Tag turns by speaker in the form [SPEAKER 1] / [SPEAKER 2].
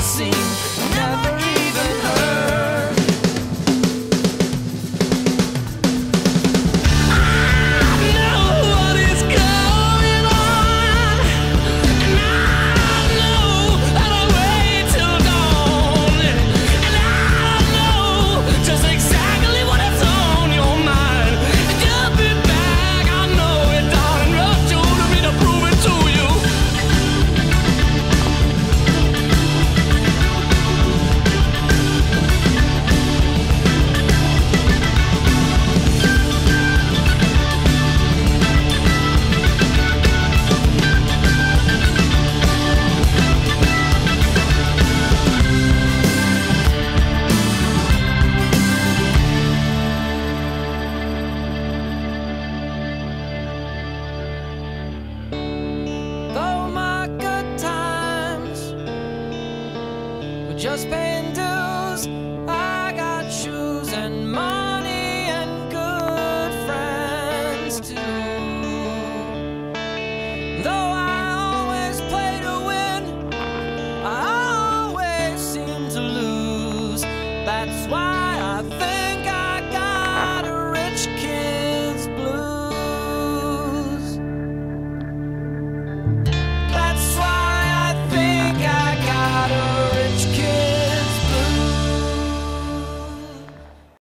[SPEAKER 1] seen, never even heard. I know what is going on, and I know that I wait till dawn, and I know just exactly what is on your mind. You'll be back, I know it, darling. Wrote you to me to prove it to you. Though my good times were just paying dues, I got shoes and money and good friends too. Though I always play to win, I always seem to lose. That's why